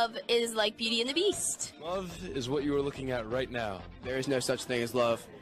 love is like Beauty and the Beast. Love is what you are looking at right now. There is no such thing as love.